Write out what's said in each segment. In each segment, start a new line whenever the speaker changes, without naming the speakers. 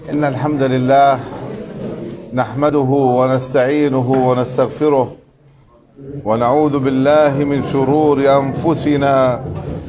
إن الحمد لله نحمده ونستعينه ونستغفره ونعوذ بالله من شرور أنفسنا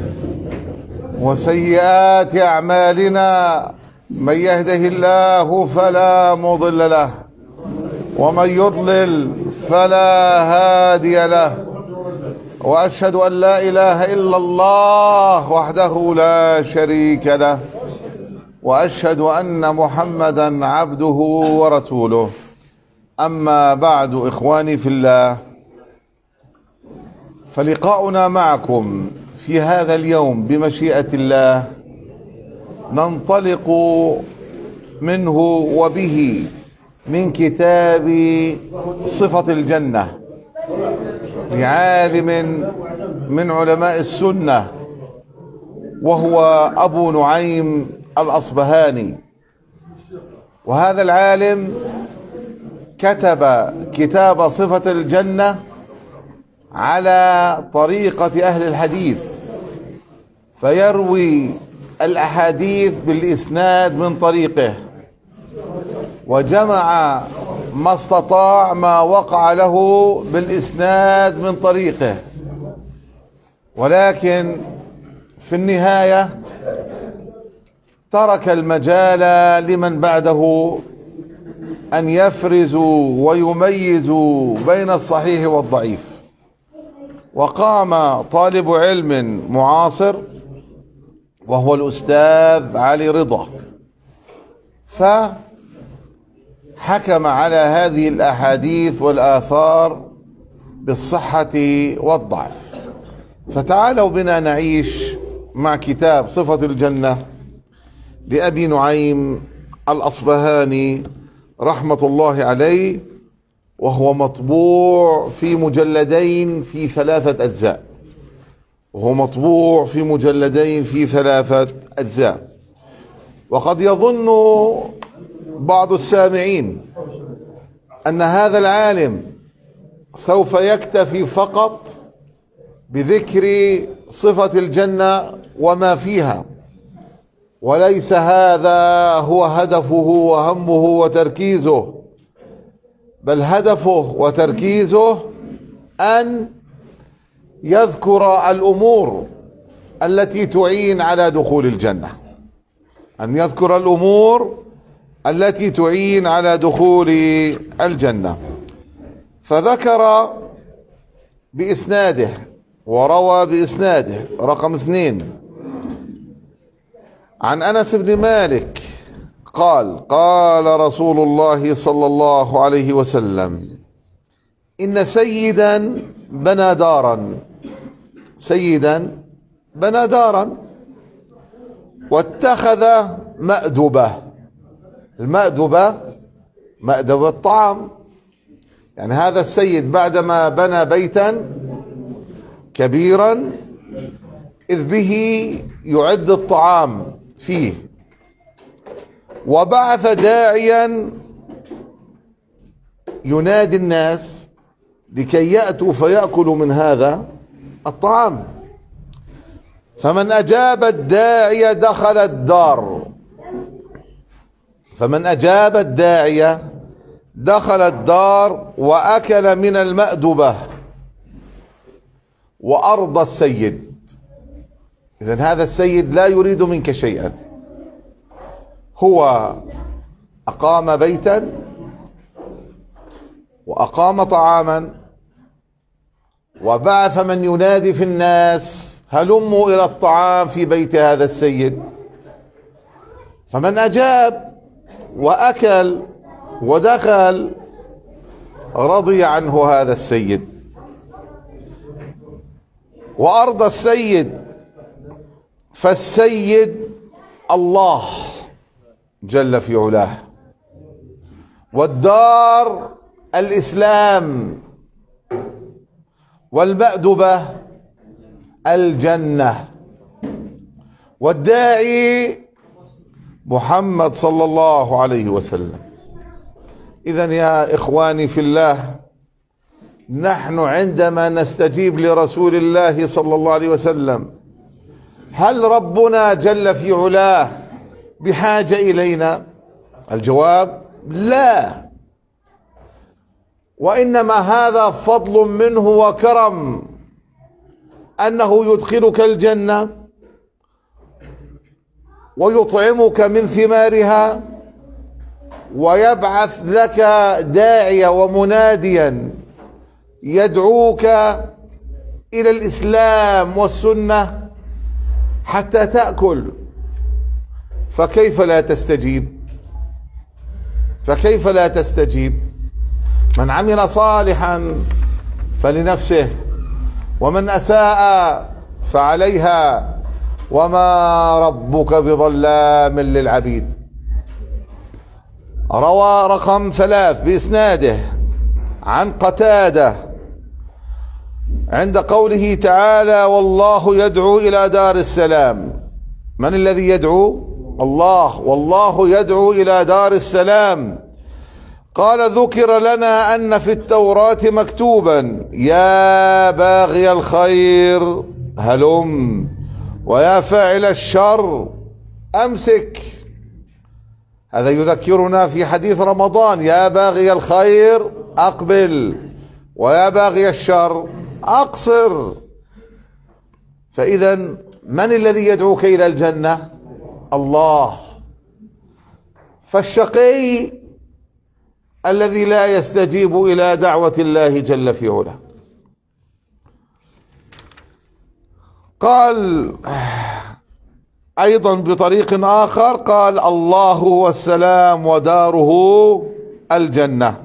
وسيئات أعمالنا. من يهده الله فلا مضل له ومن يضلل فلا هادي له، وأشهد أن لا إله إلا الله وحده لا شريك له، وأشهد أن محمدا عبده ورسوله. أما بعد، إخواني في الله، فلقاؤنا معكم في هذا اليوم بمشيئة الله ننطلق منه وبه من كتاب صفة الجنة لعالم من علماء السنة، وهو أبو نعيم الأصبهاني. وهذا العالم كتب كتاب صفة الجنة على طريقة أهل الحديث، فيروي الأحاديث بالإسناد من طريقه، وجمع ما استطاع ما وقع له بالإسناد من طريقه. ولكن في النهاية ترك المجال لمن بعده أن يفرزوا ويميزوا بين الصحيح والضعيف. وقام طالب علم معاصر وهو الأستاذ علي رضا، فحكم على هذه الأحاديث والآثار بالصحة والضعف. فتعالوا بنا نعيش مع كتاب صفة الجنة لأبي نعيم الأصبهاني رحمة الله عليه، وهو مطبوع في مجلدين في 3 أجزاء. وقد يظن بعض السامعين أن هذا العالم سوف يكتفي فقط بذكر صفة الجنة وما فيها، وليس هذا هو هدفه وهمه وتركيزه، بل هدفه وتركيزه أن يذكر الأمور التي تعين على دخول الجنة، فذكر بإسناده وروى بإسناده رقم 2 عن أنس بن مالك قال: قال رسول الله صلى الله عليه وسلم: إن سيدا بنى دارا واتخذ مأدبة. المأدبة مأدبة الطعام، يعني هذا السيد بعدما بنى بيتا كبيرا إذ به يعد الطعام فيه، وبعث داعيا ينادي الناس لكي يأتوا فيأكلوا من هذا الطعام. فمن أجاب الداعي دخل الدار وأكل من المأدبة وأرضى السيد. إذن هذا السيد لا يريد منك شيئا، هو أقام بيتا وأقام طعاما وبعث من ينادي في الناس: هلموا إلى الطعام في بيت هذا السيد. فمن أجاب وأكل ودخل رضي عنه هذا السيد. وأرضى السيد، فالسيد الله جل في علاه، والدار الإسلام، والمأدبة الجنة، والداعي محمد صلى الله عليه وسلم. إذن يا إخواني في الله، نحن عندما نستجيب لرسول الله صلى الله عليه وسلم هل ربنا جل في علاه بحاجة إلينا؟ الجواب لا، وإنما هذا فضل منه وكرم، أنه يدخلك الجنة ويطعمك من ثمارها ويبعث لك داعية ومناديا يدعوك إلى الإسلام والسنة حتى تأكل، فكيف لا تستجيب؟ فكيف لا تستجيب؟ من عمل صالحا فلنفسه ومن أساء فعليها وما ربك بظلام للعبيد. روى رقم 3 بإسناده عن قتادة عند قوله تعالى: والله يدعو إلى دار السلام. من الذي يدعو؟ الله، والله يدعو إلى دار السلام. قال: ذكر لنا أن في التوراة مكتوبا: يا باغي الخير هلم، ويا فاعل الشر أمسك. هذا يذكرنا في حديث رمضان: يا باغي الخير أقبل، ويا باغي الشر أقصر. فإذا من الذي يدعوك إلى الجنة؟ الله. فالشقي الذي لا يستجيب إلى دعوة الله جل في علاه. قال أيضا بطريق آخر، قال: الله هو السلام وداره الجنة.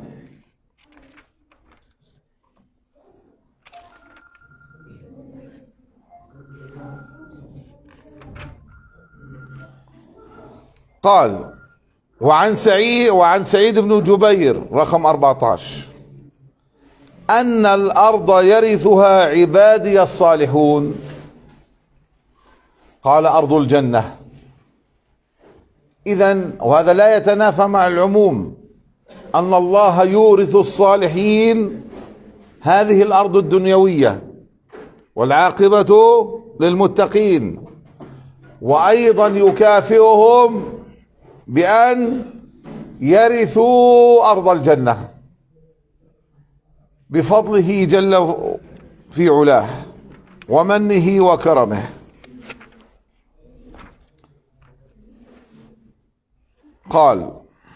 قال: وعن سعيد بن جبير رقم 14 أن الأرض يرثها عبادي الصالحون. قال: أرض الجنة. إذن وهذا لا يتنافى مع العموم، أن الله يورث الصالحين هذه الأرض الدنيوية والعاقبة للمتقين، وأيضا يكافئهم بأن يرثوا أرض الجنة بفضله جل في علاه ومنه وكرمه. قال: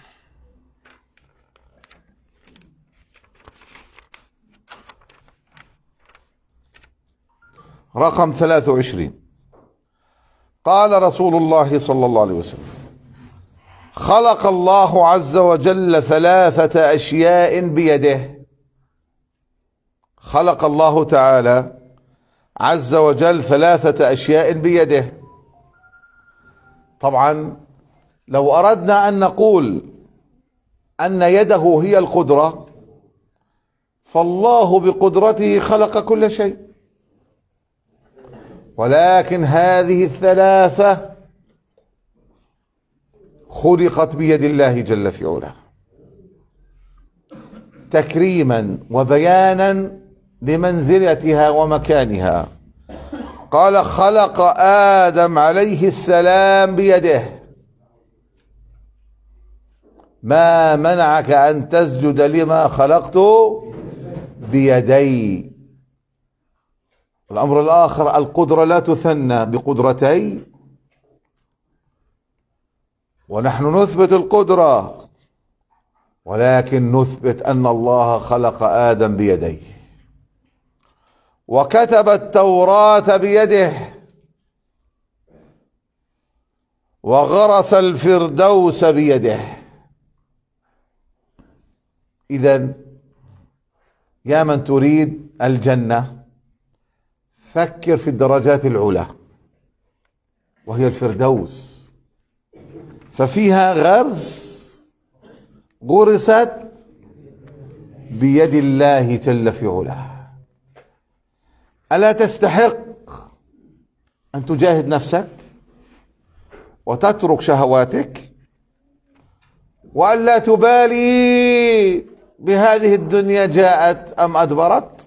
رقم 23 قال رسول الله صلى الله عليه وسلم: خلق الله عز وجل 3 أشياء بيده. خلق الله تعالى عز وجل 3 أشياء بيده. طبعا لو أردنا أن نقول أن يده هي القدرة، فالله بقدرته خلق كل شيء، ولكن هذه 3 خلقت بيد الله جل في علاه تكريما وبيانا لمنزلتها ومكانها. قال: خلق آدم عليه السلام بيده. ما منعك أن تسجد لما خلقت بيدي؟ الأمر الآخر: القدرة لا تثنى بقدرتي، ونحن نثبت القدرة، ولكن نثبت أن الله خلق آدم بيديه، وكتب التوراة بيده، وغرس الفردوس بيده. إذن يا من تريد الجنة، فكر في الدرجات العلى وهي الفردوس، ففيها غرست بيد الله جل في علاه. ألا تستحق أن تجاهد نفسك وتترك شهواتك، وأن لا تبالي بهذه الدنيا جاءت أم أدبرت؟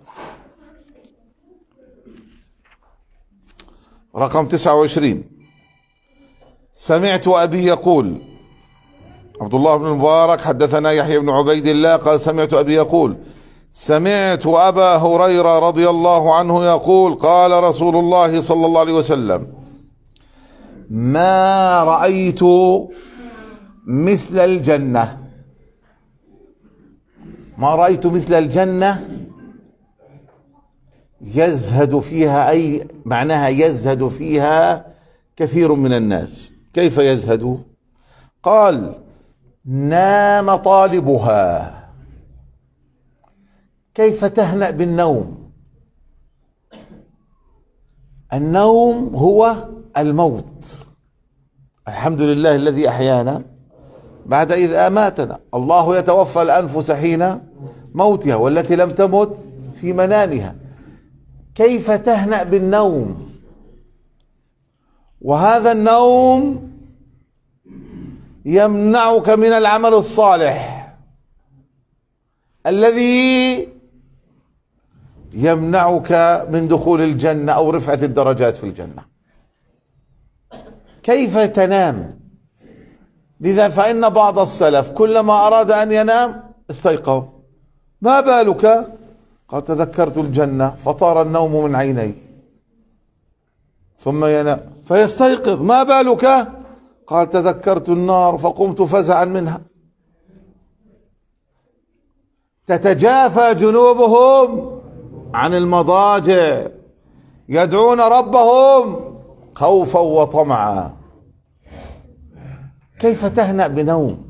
رقم 29 سمعت أبي يقول: عبد الله بن المبارك حدثنا يحيى بن عبيد الله قال سمعت أبي يقول سمعت أبا هريرة رضي الله عنه يقول قال رسول الله صلى الله عليه وسلم ما رأيت مثل الجنة. ما رأيت مثل الجنة يزهد فيها، أي معناها يزهد فيها كثير من الناس. كيف يزهد؟ قال نام طالبها. كيف تهنأ بالنوم؟ النوم هو الموت. الحمد لله الذي أحيانا بعد إذ أماتنا. الله يتوفى الأنفس حين موتها والتي لم تمت في منامها. كيف تهنأ بالنوم؟ وهذا النوم يمنعك من العمل الصالح الذي يمنعك من دخول الجنة أو رفعة الدرجات في الجنة. كيف تنام؟ لذا فإن بعض السلف كلما أراد أن ينام استيقظ. ما بالك؟ قال تذكرت الجنة فطار النوم من عيني. ثم ينام فيستيقظ. ما بالك؟ قال تذكرت النار فقمت فزعا منها. تتجافى جنوبهم عن المضاجع يدعون ربهم خوفا وطمعا. كيف تهنأ بنوم؟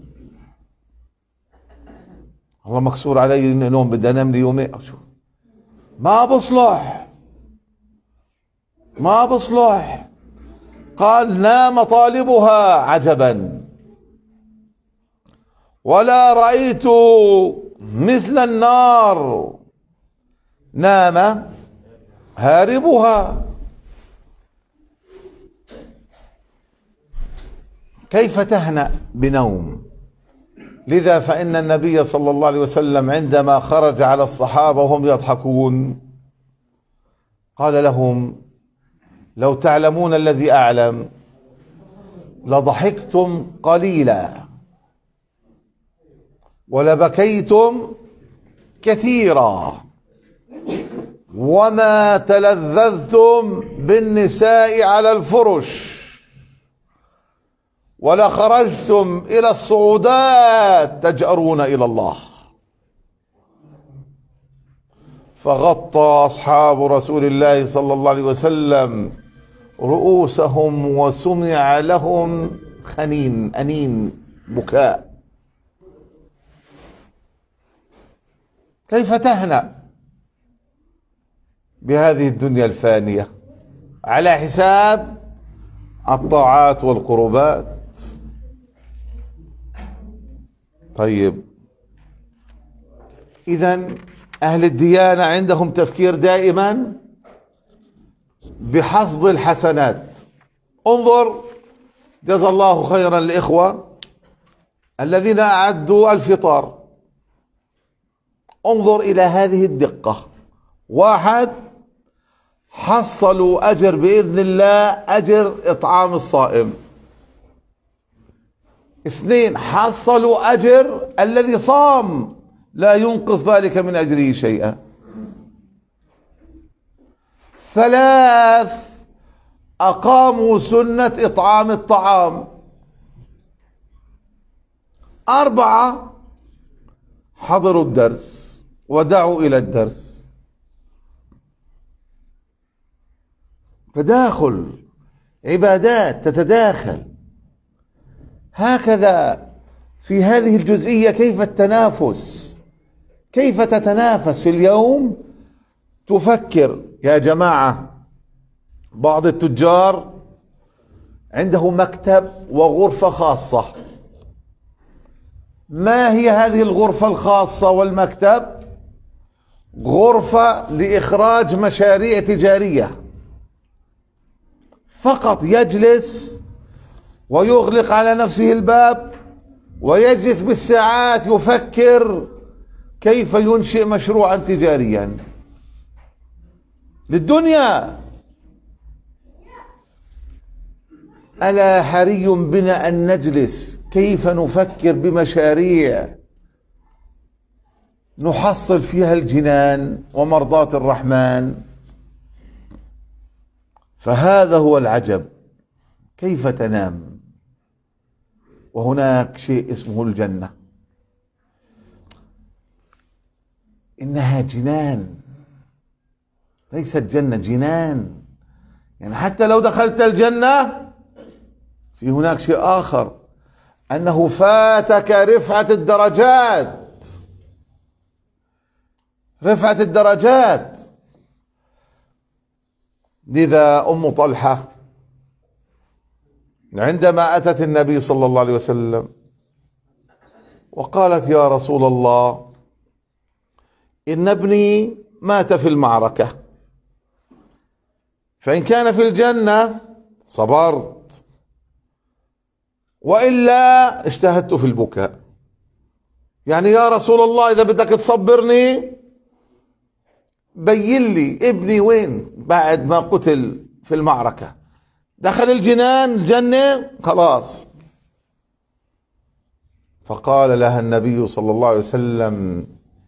الله مكسور علي نوم، بدي انام لي يومين. ما بصلح، ما بصلح. قال نام طالبها عجبا ولا رأيت مثل النار نام هاربها. كيف تهنأ بنوم؟ لذا فإن النبي صلى الله عليه وسلم عندما خرج على الصحابة وهم يضحكون قال لهم لو تعلمون الذي أعلم لضحكتم قليلا ولبكيتم كثيرا وما تلذذتم بالنساء على الفرش ولخرجتم إلى الصعودات تجأرون إلى الله. فغطى أصحاب رسول الله صلى الله عليه وسلم رؤوسهم وسمع لهم خنين أنين بكاء. كيف تهنأ بهذه الدنيا الفانية على حساب الطاعات والقربات؟ طيب، إذن أهل الديانة عندهم تفكير دائما بحصد الحسنات. انظر، جزا الله خيرا الإخوة الذين أعدوا الفطار. انظر إلى هذه الدقة. واحد، حصلوا أجر بإذن الله أجر إطعام الصائم. اثنين، حصلوا أجر الذي صام لا ينقص ذلك من أجره شيئا. ثلاث، أقاموا سنة إطعام الطعام. أربعة، حضروا الدرس ودعوا إلى الدرس. تداخل عبادات تتداخل هكذا في هذه الجزئية. كيف التنافس؟ كيف تتنافس في اليوم؟ تفكر يا جماعة، بعض التجار عنده مكتب وغرفة خاصة. ما هي هذه الغرفة الخاصة والمكتب؟ غرفة لإخراج مشاريع تجارية فقط. يجلس ويغلق على نفسه الباب ويجلس بالساعات يفكر كيف ينشئ مشروعا تجاريا للدنيا. ألا حري بنا أن نجلس كيف نفكر بمشاريع نحصل فيها الجنان ومرضاة الرحمن. فهذا هو العجب، كيف تنام وهناك شيء اسمه الجنة. إنها جنان، ليست جنة، جنان. يعني حتى لو دخلت الجنة في هناك شيء آخر، أنه فاتك رفعة الدرجات، رفعة الدرجات. لذا أم طلحة عندما أتت النبي صلى الله عليه وسلم وقالت: يا رسول الله، إن ابني مات في المعركة، فإن كان في الجنة صبرت، وإلا اجتهدت في البكاء. يعني يا رسول الله إذا بدك تصبرني بين لي ابني وين بعد ما قتل في المعركة، دخل الجنة خلاص. فقال لها النبي صلى الله عليه وسلم: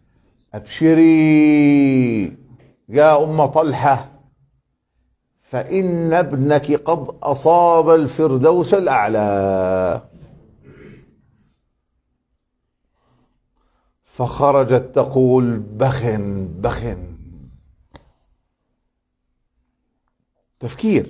أبشري يا أم طلحة، فإن ابنك قد أصاب الفردوس الأعلى. فخرجت تقول: بخن بخن. تفكير،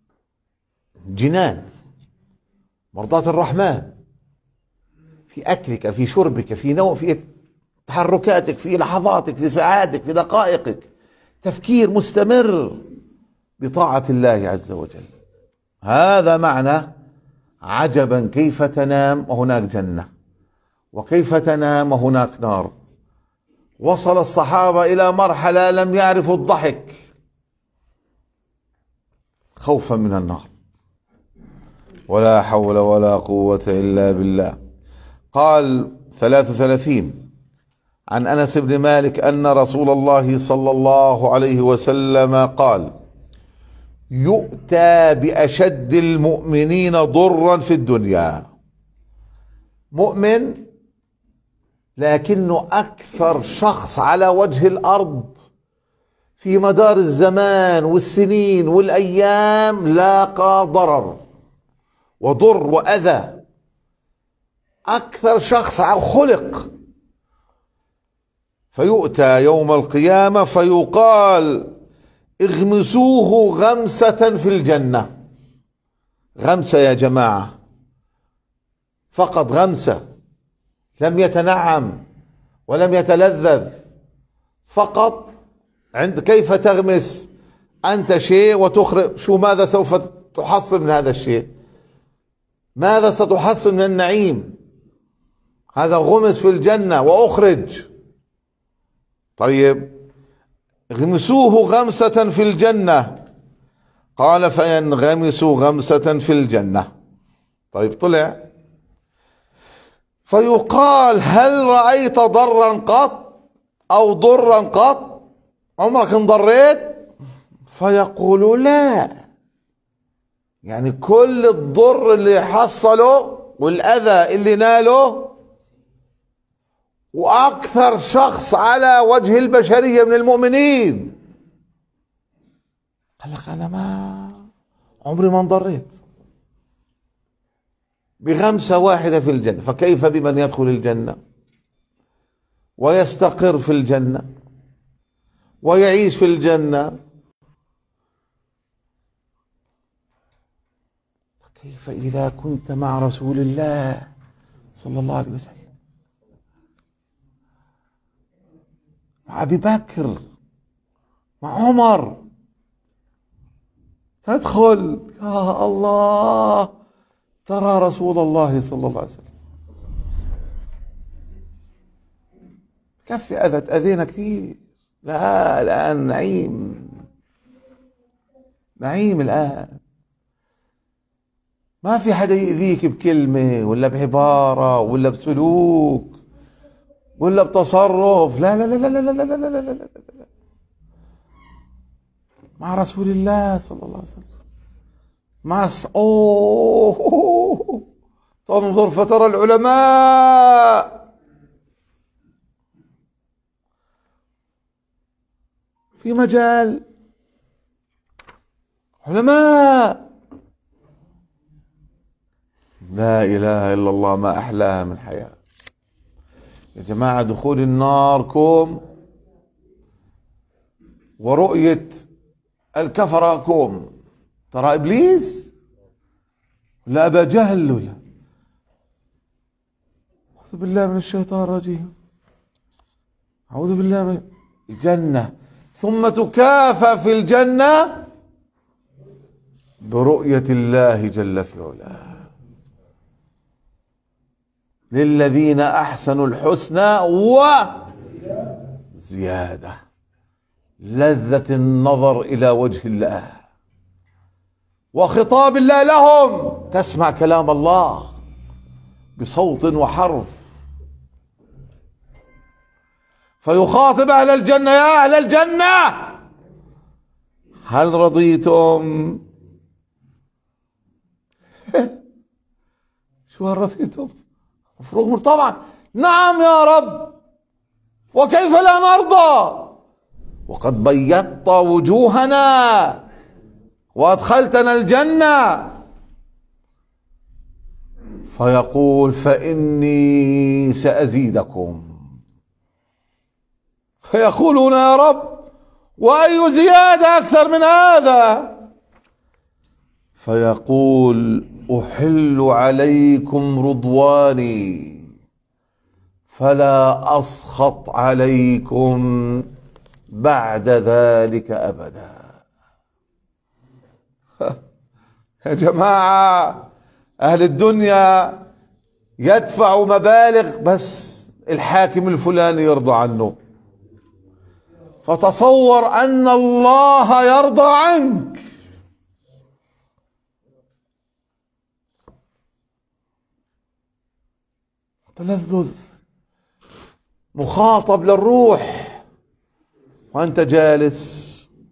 جنان، مرضاة الرحمن في أكلك، في شربك، في نوم، في تحركاتك، في لحظاتك، في ساعاتك، في دقائقك، تفكير مستمر بطاعة الله عز وجل. هذا معنى عجبا كيف تنام وهناك جنة، وكيف تنام وهناك نار. وصل الصحابة إلى مرحلة لم يعرفوا الضحك خوفا من النار. ولا حول ولا قوة إلا بالله. قال 33 عن أنس بن مالك أن رسول الله صلى الله عليه وسلم قال: يؤتى بأشد المؤمنين ضرا في الدنيا، مؤمن لكنه أكثر شخص على وجه الأرض في مدار الزمان والسنين والأيام لاقى ضرر وضر وأذى، أكثر شخص خلق. فيؤتى يوم القيامة فيقال: اغمسوه غمسة في الجنة. غمسة يا جماعة، فقط غمسة، لم يتنعم ولم يتلذذ، فقط. عند كيف تغمس أنت شيء وتخرج، شو ماذا سوف تحصل من هذا الشيء؟ ماذا ستحصل من النعيم؟ هذا غمس في الجنة وأخرج. طيب، اغمسوه غمسة في الجنة. قال: فينغمس غمسة في الجنة. طيب، طلع فيقال: هل رأيت ضرا قط أو ضرا قط؟ عمرك انضريت؟ فيقول: لا. يعني كل الضر اللي حصله والأذى اللي ناله، وأكثر شخص على وجه البشرية من المؤمنين، قال لك: أنا ما عمري ما انضريت بغمسة واحدة في الجنة. فكيف بمن يدخل الجنة ويستقر في الجنة ويعيش في الجنة؟ فكيف إذا كنت مع رسول الله صلى الله عليه وسلم، مع أبي بكر، مع عمر، تدخل يا الله ترى رسول الله صلى الله عليه وسلم. كفي أذينا كثير. لا، الآن نعيم، نعيم الآن. ما في حدا يؤذيك بكلمة ولا بعبارة ولا بسلوك ولا بتصرف. لا لا لا لا لا لا لا لا لا لا لا. مع رسول الله صلى الله عليه وسلم، مع تنظر فترى العلماء في مجال، علماء لا إله إلا الله، ما أحلاها من حياة. يا جماعة دخول النار كوم، ورؤية الكفرة كوم. ترى إبليس لا أبا جهل ولا، أعوذ بالله من الشيطان الرجيم، أعوذ بالله من الجنة، ثم تكافى في الجنة برؤية الله جل في علاه. للذين أحسنوا الحسنى وزيادة، لذة النظر إلى وجه الله وخطاب الله لهم. تسمع كلام الله بصوت وحرف، فيخاطب أهل الجنة: يا أهل الجنة هل رضيتم؟ شو هل رضيتم؟ مفروغ طبعا، نعم يا رب، وكيف لا نرضى، وقد بيضت وجوهنا وأدخلتنا الجنة. فيقول: فإني سأزيدكم. فيقولون: يا رب، وأي زيادة أكثر من هذا؟ فيقول: أحل عليكم رضواني فلا أسخط عليكم بعد ذلك أبدا. يا جماعة، أهل الدنيا يدفعوا مبالغ بس الحاكم الفلاني يرضى عنه، فتصور أن الله يرضى عنك. تلذذ مخاطب للروح وأنت جالس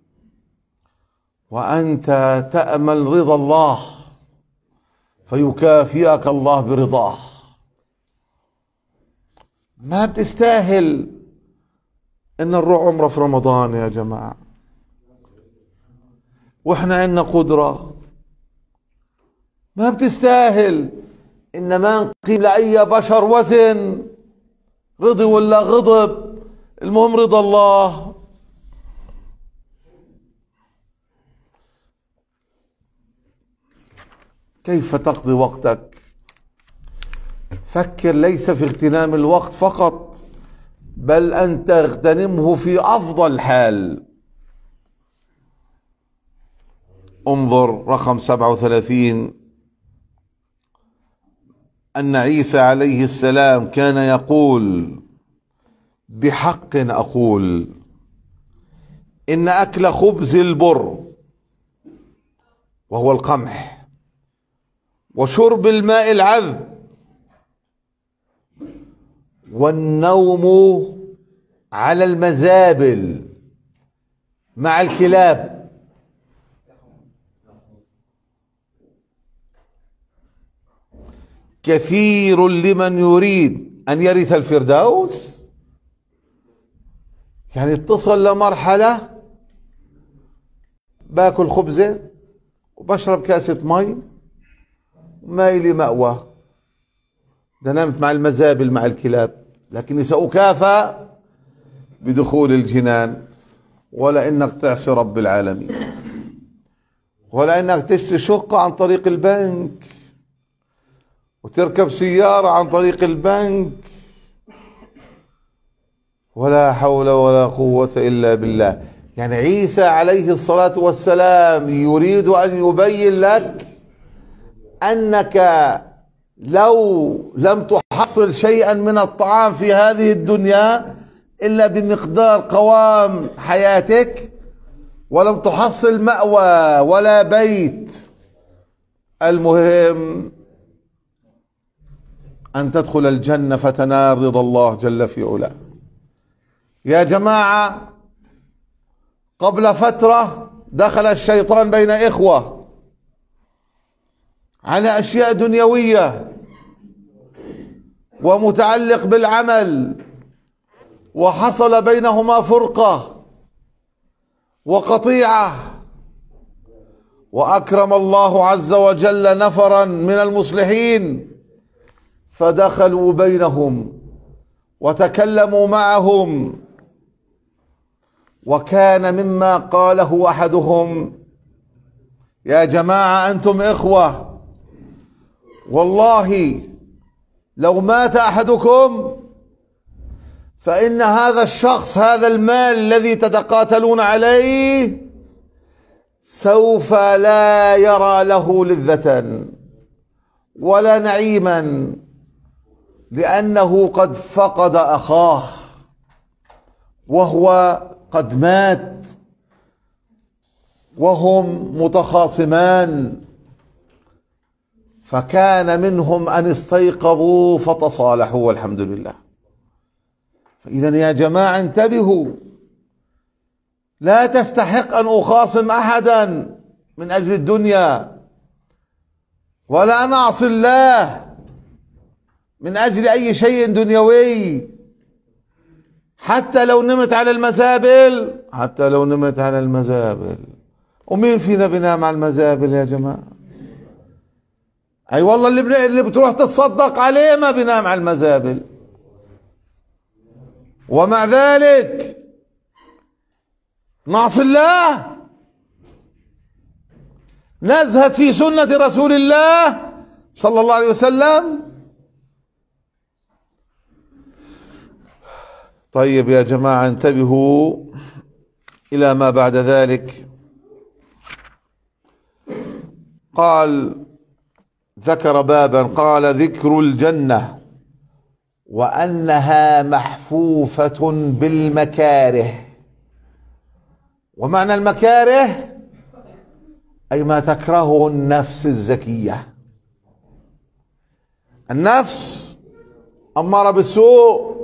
وأنت تأمل رضا الله، فيكافئك الله برضاه. ما بتستاهل إن نروح عمره في رمضان يا جماعة، وإحنا عندنا قدرة. ما بتستاهل إن ما نقيم لأي بشر وزن، رضي ولا غضب، المهم رضا الله. كيف تقضي وقتك؟ فكر ليس في اغتنام الوقت فقط، بل أن تغتنمه في أفضل حال. انظر رقم 37، أن عيسى عليه السلام كان يقول: بحق أقول إن أكل خبز البر وهو القمح وشرب الماء العذب والنوم على المزابل مع الكلاب كثير لمن يريد أن يرث الفردوس. يعني اتصل لمرحلة باكل خبزة وبشرب كاسة مي وما إلي مأوى، ده نمت مع المزابل مع الكلاب، لكني سأكافأ بدخول الجنان. ولا إنك تعصي رب العالمين، ولا إنك تشتري شقة عن طريق البنك وتركب سيارة عن طريق البنك. ولا حول ولا قوة إلا بالله. يعني عيسى عليه الصلاة والسلام يريد أن يبين لك أنك لو لم تحصل شيئا من الطعام في هذه الدنيا إلا بمقدار قوام حياتك، ولم تحصل مأوى ولا بيت، المهم أن تدخل الجنة فتنال رضا الله جل في علاه. يا جماعة، قبل فترة دخل الشيطان بين إخوة على أشياء دنيوية، ومتعلق بالعمل، وحصل بينهما فرقة وقطيعة، وأكرم الله عز وجل نفرا من المصلحين فدخلوا بينهم وتكلموا معهم. وكان مما قاله أحدهم: يا جماعة أنتم إخوة، والله لو مات أحدكم فإن هذا الشخص، هذا المال الذي تتقاتلون عليه، سوف لا يرى له لذة ولا نعيما، لأنه قد فقد أخاه وهو قد مات وهم متخاصمان. فكان منهم أن استيقظوا فتصالحوا والحمد لله. فإذا يا جماعة انتبهوا، لا تستحق أن أخاصم أحدا من أجل الدنيا، ولا أن أعصي الله من أجل أي شيء دنيوي، حتى لو نمت على المزابل، حتى لو نمت على المزابل. ومين فينا بينام على المزابل يا جماعة؟ أي والله اللي بتروح تتصدق عليه ما بينام على المزابل. ومع ذلك نعصي الله، نزهد في سنة رسول الله صلى الله عليه وسلم. طيب يا جماعة انتبهوا إلى ما بعد ذلك. قال ذكر بابا، قال: ذكر الجنة وأنها محفوفة بالمكاره. ومعنى المكاره أي ما تكرهه النفس الزكية. النفس أمارة بالسوء،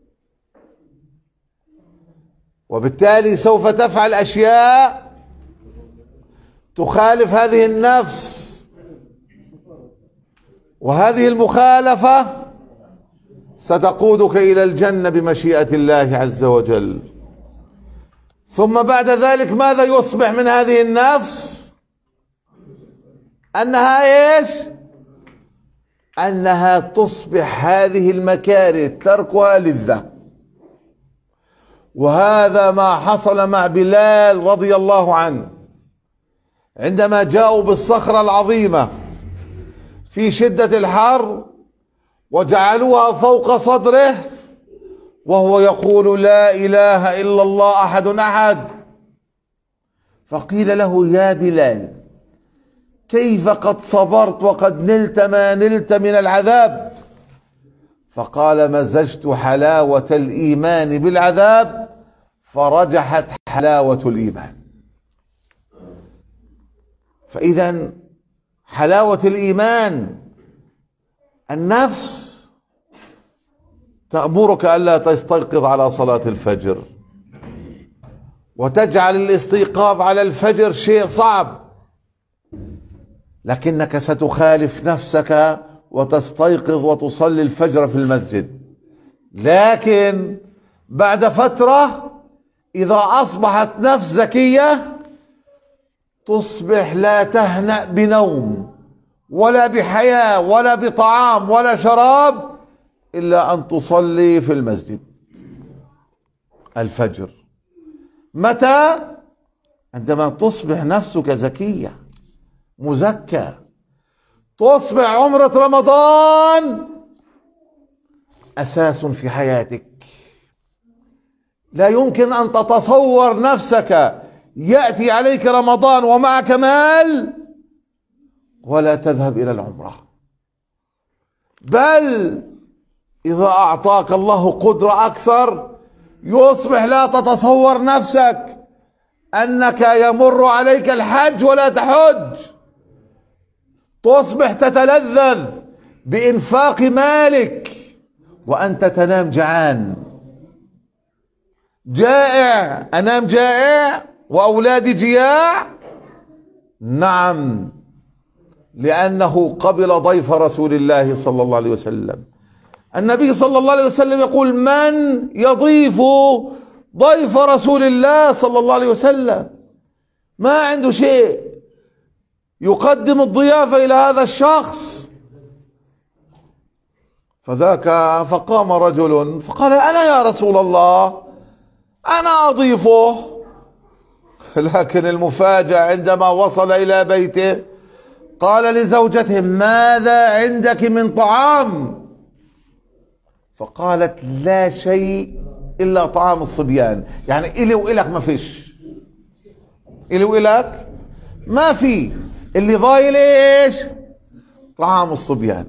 وبالتالي سوف تفعل أشياء تخالف هذه النفس، وهذه المخالفة ستقودك إلى الجنة بمشيئة الله عز وجل. ثم بعد ذلك ماذا يصبح من هذه النفس؟ أنها إيش؟ أنها تصبح هذه المكاره تركها لذة. وهذا ما حصل مع بلال رضي الله عنه عندما جاءوا بالصخرة العظيمة في شدة الحر وجعلوها فوق صدره وهو يقول: لا إله إلا الله أحد أحد. فقيل له: يا بلال، كيف قد صبرت وقد نلت ما نلت من العذاب؟ فقال: مزجت حلاوة الإيمان بالعذاب فرجحت حلاوة الإيمان. فإذا حلاوة الإيمان، النفس تأمرك ألا تستيقظ على صلاة الفجر، وتجعل الاستيقاظ على الفجر شيء صعب، لكنك ستخالف نفسك وتستيقظ وتصلي الفجر في المسجد. لكن بعد فترة إذا أصبحت نفس زكية تصبح لا تهنأ بنوم ولا بحياة ولا بطعام ولا شراب إلا أن تصلي في المسجد الفجر. متى؟ عندما تصبح نفسك زكية مزكى، تصبح عمرة رمضان أساس في حياتك. لا يمكن أن تتصور نفسك يأتي عليك رمضان ومعك مال ولا تذهب إلى العمرة، بل إذا أعطاك الله قدرة أكثر يصبح لا تتصور نفسك أنك يمر عليك الحج ولا تحج، تصبح تتلذذ بإنفاق مالك وأنت تنام جعان، جائع، أنام جائع وأولادي جياع. نعم، لأنه قبل ضيف رسول الله صلى الله عليه وسلم، النبي صلى الله عليه وسلم يقول: من يضيف ضيف رسول الله صلى الله عليه وسلم؟ ما عنده شيء، يقدم الضيافة إلى هذا الشخص. فقام رجل فقال: أنا يا رسول الله، أنا أضيفه. لكن المفاجأة عندما وصل إلى بيته قال لزوجته: ماذا عندك من طعام؟ فقالت: لا شيء إلا طعام الصبيان. يعني إلي وإلك ما فيش، إلي وإلك ما في، اللي ضايل إيش؟ طعام الصبيان.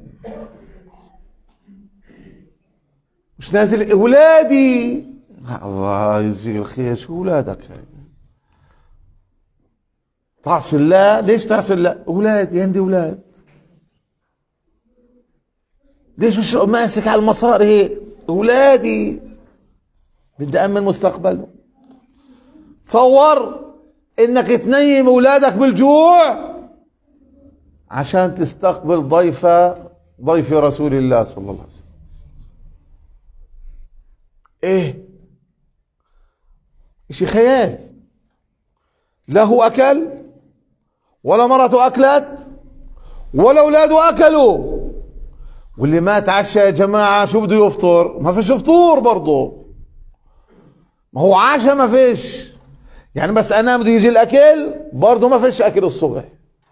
مش نازل أولادي. الله يجزيك الخير، شو أولادك هاي؟ تعصي الله؟ ليش تعصي الله؟ أولادي، عندي أولاد. ليش مش ماسك على المصاري هيك؟ أولادي، بدي أأمن مستقبلهم. تصور إنك تنيم أولادك بالجوع عشان تستقبل ضيف رسول الله صلى الله عليه وسلم. إيه؟ إشي خيال. لا هو أكل، ولا مرته أكلت، ولا أولاده أكلوا. واللي ما تعشى يا جماعة شو بده يفطر؟ ما فيش فطور برضه، ما هو عشاء ما فيش. يعني بس أنام بده يجي الأكل، برضه ما فيش أكل الصبح.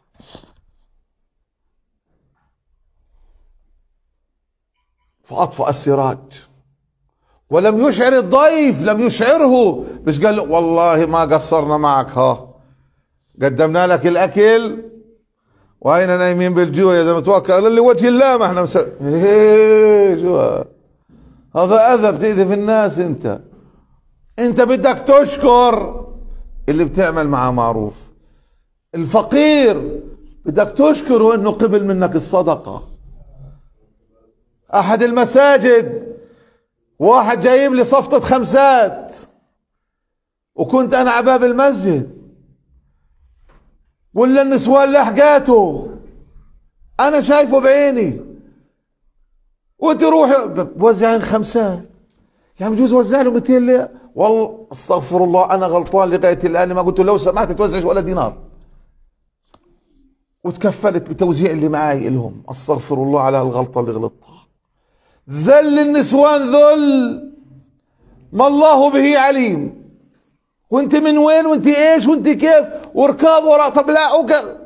فأطفأ السراج ولم يشعر الضيف، لم يشعره. مش قال له: والله ما قصرنا معك، ها قدمنا لك الأكل وهينا نايمين بالجوع يا زلمة، توكل لوجه الله، ما احنا ايه شو هذا؟ أذى، بتأذي في الناس. انت بدك تشكر اللي بتعمل معه معروف. الفقير بدك تشكره انه قبل منك الصدقة. احد المساجد واحد جايب لي صفطة خمسات، وكنت انا على باب المسجد، ولا النسوان لحقاته، انا شايفه بعيني، وانت روحي بوزع الخمسات. يعني بجوز وزع له 200 ليرة. والله استغفر الله، انا غلطان لغايه الان، ما قلت له لو سمحت توزعش ولا دينار، وتكفلت بتوزيع اللي معاي لهم. استغفر الله على الغلطه اللي غلطتها. ذل النسوان ذل ما الله به عليم. وانت من وين، وانت ايش، وانت كيف، وركاض وراء. طب لا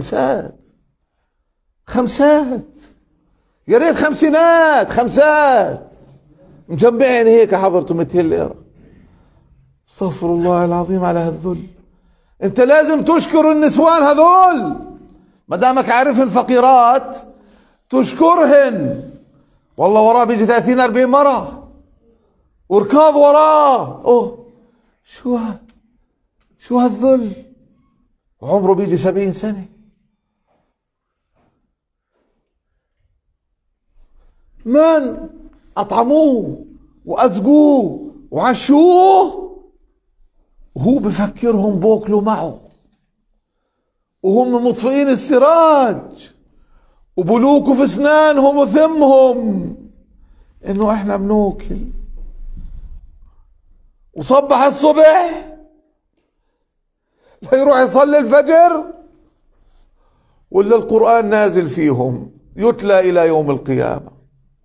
خمسات، يا ريت خمسينات، خمسات مجمعين هيك حضرته 200 ليرة. استغفر الله العظيم على هالذل. انت لازم تشكر النسوان هذول، ما دامك عارفهن فقيرات تشكرهن. والله وراه بيجي 30 40 مرة وركاض وراه. اوه شو هالذل، وعمره بيجي 70 سنة. من أطعموه وأزقوه وعشوه، وهو بفكرهم بوكلوا معه، وهم مطفئين السراج وبلوكوا في اسنانهم وثمهم انه احنا بنوكل. وصبح الصبح لا يروح يصلي الفجر ولا القرآن نازل فيهم يتلى إلى يوم القيامة.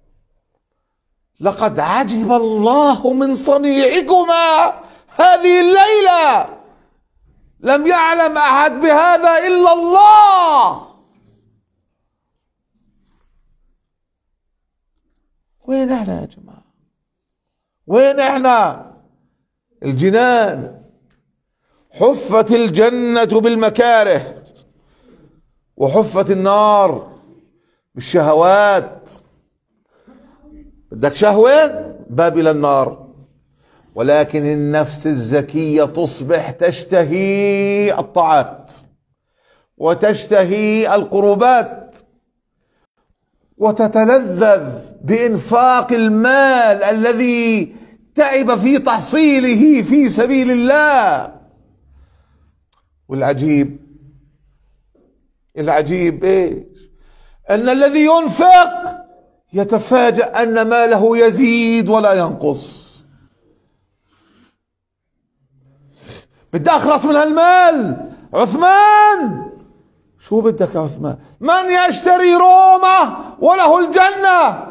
لقد عجب الله من صنيعكما هذه الليلة، لم يعلم أحد بهذا إلا الله. وين احنا يا جماعة؟ وين احنا؟ الجنان حفت الجنة بالمكاره، وحفت النار بالشهوات. بدك شهوة، باب إلى النار. ولكن النفس الزكية تصبح تشتهي الطاعات وتشتهي القربات وتتلذذ بإنفاق المال الذي تعب في تحصيله في سبيل الله. والعجيب ايش؟ ان الذي ينفق يتفاجأ أن ماله يزيد ولا ينقص. بدي أخلص من هالمال. عثمان، شو بدك يا عثمان؟ من يشتري روما وله الجنة؟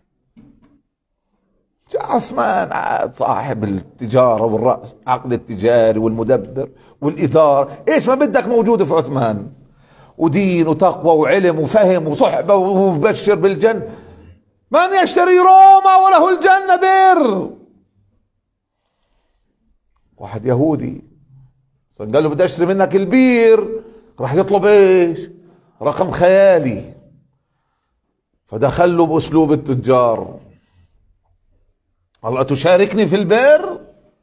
جاء عثمان صاحب التجارة والرأس، عقد التجاري والمدبر والإدارة، إيش ما بدك موجود في عثمان، ودين وتقوى وعلم وفهم وصحبة وبشر بالجنة. من يشتري روما وله الجنة؟ بر. واحد يهودي قال له بدي اشتري منك البير، راح يطلب ايش؟ رقم خيالي. فدخل له باسلوب التجار، قال تشاركني في البئر؟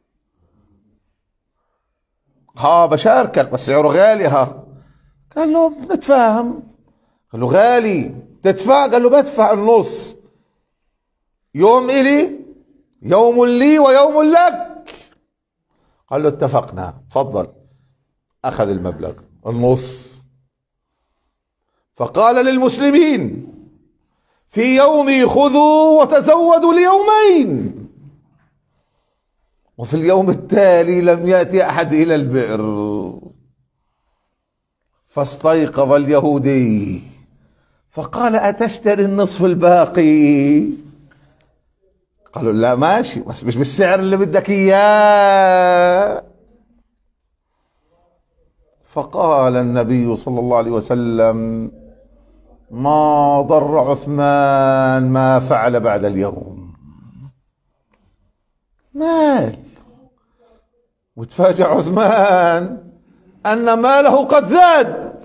ها بشاركك بس سعره غالي. ها قال له نتفاهم. قال له غالي تدفع؟ قال له بدفع النص، يوم إلي يوم لي ويوم لك. قال له اتفقنا، تفضل. أخذ المبلغ النص. فقال للمسلمين في يومي خذوا وتزودوا ليومين، وفي اليوم التالي لم يأتي أحد إلى البئر. فاستيقظ اليهودي فقال أتشتري النصف الباقي؟ قالوا لا ماشي بس مش بالسعر اللي بدك إياه. فقال النبي صلى الله عليه وسلم ما ضر عثمان ما فعل بعد اليوم. مال. وتفاجأ عثمان أن ماله قد زاد.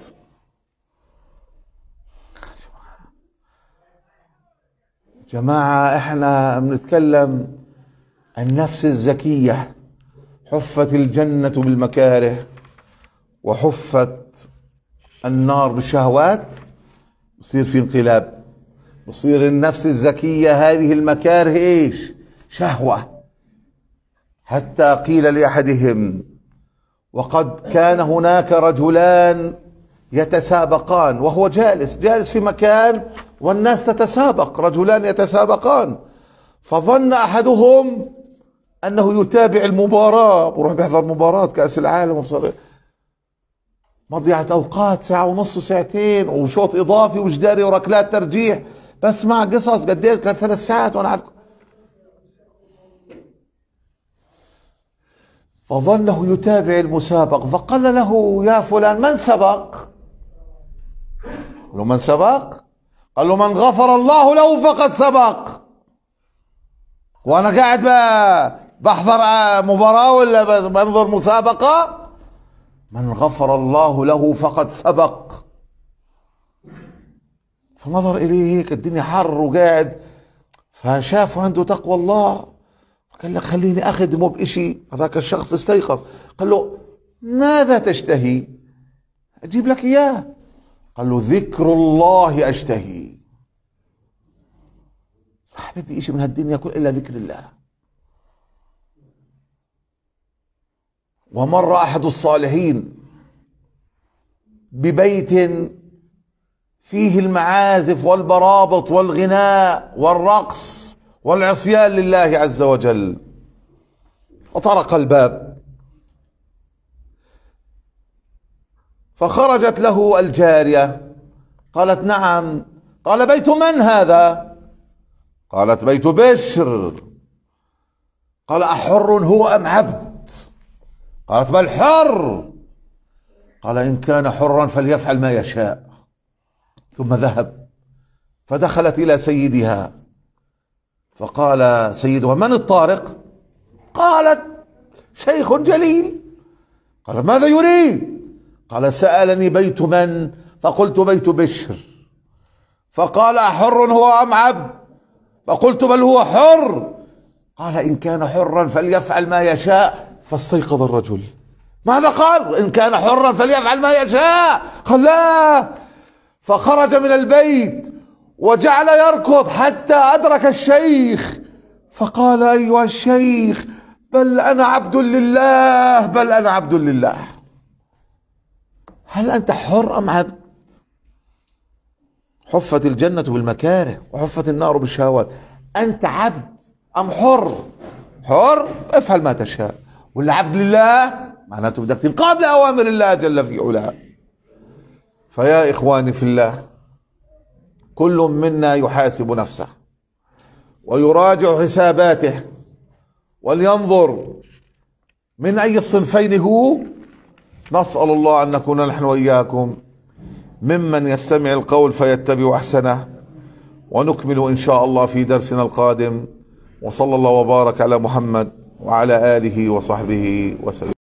جماعة احنا بنتكلم عن النفس الزكية، حفت الجنة بالمكاره وحفت النار بالشهوات، بصير في انقلاب، بصير النفس الزكية هذه المكاره ايش؟ شهوة. حتى قيل لأحدهم وقد كان هناك رجلان يتسابقان، وهو جالس في مكان والناس تتسابق، رجلان يتسابقان، فظن أحدهم أنه يتابع المباراة، بروح بيحضر مباراة كأس العالم وبصير مضيعة أوقات، ساعة ونص ساعتين وشوط إضافي وجداري وركلات ترجيح، بس مع قصص قديش كان 3 ساعات وأنا عارف. فظنه يتابع المسابق، فقال له يا فلان من سبق؟ قال له من سبق؟ قال له من غفر الله له فقد سبق. وأنا قاعد بحضر مباراة ولا بنظر مسابقة؟ من غفر الله له فقد سبق. فنظر إليه هيك الدنيا حر وقاعد، فشافه عنده تقوى الله، قال لك خليني أخدمه بإشي. هذاك الشخص استيقظ قال له ماذا تشتهي؟ أجيب لك إياه. قال له ذكر الله أشتهي. ما بدي إشي من هالدنيا كل إلا ذكر الله. ومر أحد الصالحين ببيت فيه المعازف والبرابط والغناء والرقص والعصيان لله عز وجل، وطرق الباب، فخرجت له الجارية قالت نعم. قال بيت من هذا؟ قالت بيت بشر. قال أحر هو أم عبد؟ قالت بل حر. قال إن كان حرا فليفعل ما يشاء. ثم ذهب فدخلت إلى سيدها فقال سيدها من الطارق؟ قالت شيخ جليل. قال ماذا يريد؟ قال سألني بيت من؟ فقلت بيت بشر. فقال أحر هو أم عبد؟ فقلت بل هو حر. قال إن كان حرا فليفعل ما يشاء. فاستيقظ الرجل. ماذا قال؟ إن كان حرا فليفعل ما يشاء. قال لا. فخرج من البيت وجعل يركض حتى أدرك الشيخ، فقال أيها الشيخ بل أنا عبد لله، بل أنا عبد لله. هل أنت حر أم عبد؟ حفت الجنة بالمكاره وحفت النار بالشهوات. أنت عبد أم حر؟ حر، افعل ما تشاء. ولا عبد لله معناته بدك تنقاد لأوامر الله جل في علاه. فيا إخواني في الله، كل منا يحاسب نفسه ويراجع حساباته ولينظر من أي الصنفين هو. نسأل الله أن نكون نحن وإياكم ممن يستمع القول فيتبع أحسنه. ونكمل إن شاء الله في درسنا القادم. وصلى الله وبارك على محمد وعلى آله وصحبه وسلم.